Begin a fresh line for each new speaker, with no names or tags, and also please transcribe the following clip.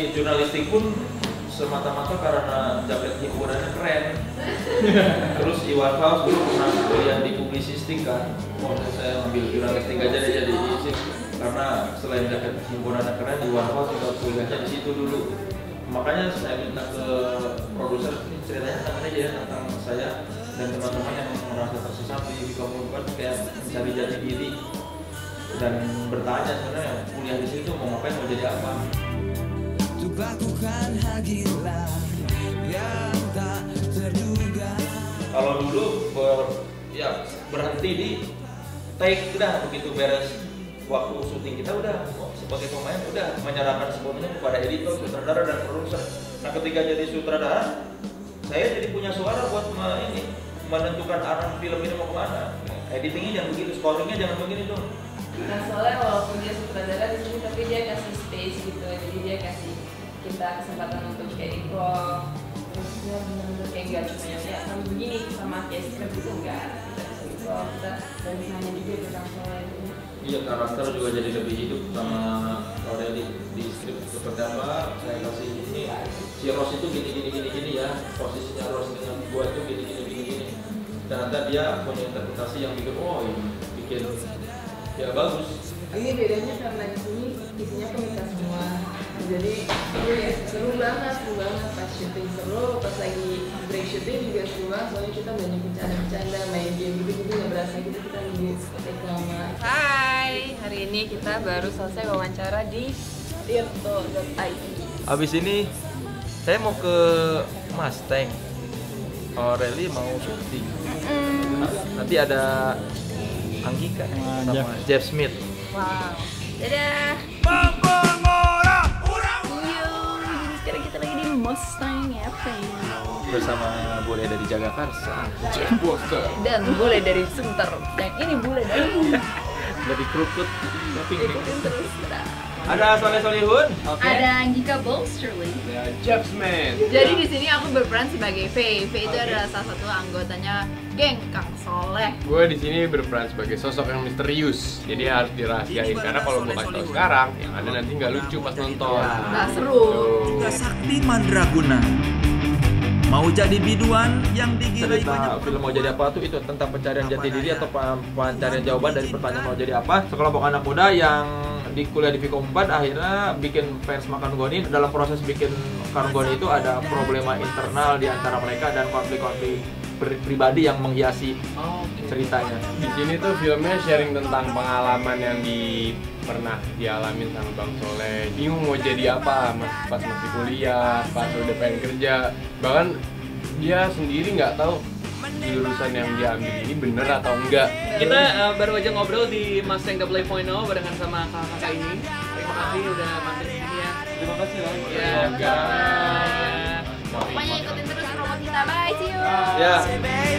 jurnalistik pun semata-mata karena jaket himpunannya keren. Terus Iwan Fals dulu pernah kuliah di publisistik kan. Saya ambil jurnalistik aja deh jadi isi. Karena selain jaket himpunannya keren, Iwan Fals juga kuliahnya di situ dulu. Makanya saya minta ke produser, ceritanya tentang aja ya, tentang saya dan teman-teman yang merasa tersesat di komunitas kayak mencari jati diri dan bertanya sebenarnya kuliah di situ mau ngapain, mau jadi apa. Kalau dulu berhenti di take udah begitu beres waktu syuting kita udah sebagai pemain udah menyerahkan sepenuhnya kepada editor, sutradara dan produser. Nah ketika jadi sutradara saya jadi punya suara buat menentukan arah film ini mau kemana. Editingnya jangan begitu, scoringnya jangan begini dong.
Nah soalnya walaupun dia sutradara di sini tapi dia kasih space gitu, jadi dia kasih kita kesempatan untuk kayak improv. Terus dia benar-benar kayak nggak cuma ya kamu begini sama kayak script itu enggak, kita bisa improv, kita dan misalnya juga tentang soal itu.
Iya, karakter juga jadi lebih hidup sama Aurel di skrip seperti apa. Saya kasih ini si Ros itu gini ya, posisinya Ros dengan gua itu gini. Ternyata dia punya interpretasi yang bikin bikin ya bagus.
Ini bedanya karena di sini isinya komika semua. Jadi seru banget pas syuting seru, pas lagi break syuting juga seru banget. Soalnya kita banyak bercanda, main game gitu nggak berasa gitu kita lagi reklama. Hai, hari ini kita baru selesai wawancara di tirto.id.
Abis ini saya mau ke Mustang. Aureli mau syuting. Nanti ada Anggika sama Jeff Smith.
Wow. Dadah. Sekarang kita lagi di Mustang
bersama Bule dari Jagakarsa,
dan Bule dari Sunter, dan ini Bule
dari Krukut.
ikutin terus.
Ada Soleh-Solihun,
ada Anggika Bolsterly,
Jeff Smith.
Jadi di sini aku berperan sebagai V. V itu adalah salah satu anggotanya geng Kang Soleh.
Gue di sini berperan sebagai sosok yang misterius. Jadi harus dirahasiain karena kalau gue kasih tau sekarang, yang ada nanti nggak lucu pas nonton.
Nah seru.
Sakti Mandraguna mau jadi biduan yang digilai banyak.
Film mau jadi apa tuh itu tentang pencarian jati diri atau pencarian jawaban dari pertanyaan mau jadi apa. Sekelompok anak muda yang di kuliah di Vkom 4 akhirnya bikin fans makan goni. Dalam proses bikin makan goni itu ada problema internal di antara mereka dan konflik-konflik pribadi yang menghiasi ceritanya.
Di sini tuh filmnya sharing tentang pengalaman yang pernah dialamin sama Bang Soleh. Bingung mau jadi apa pas masih kuliah, pas udah pengen kerja. Bahkan dia sendiri nggak tahu jurusan yang dia ambil ini bener atau enggak.
Kita baru aja ngobrol di Mustang AA.0 barengan sama kakak ini. Terima kasih udah mampir di sini ya.
Terima kasih lah.
Ya,
Pokoknya ikutin terus promo kita. Bye, see you.
Ya.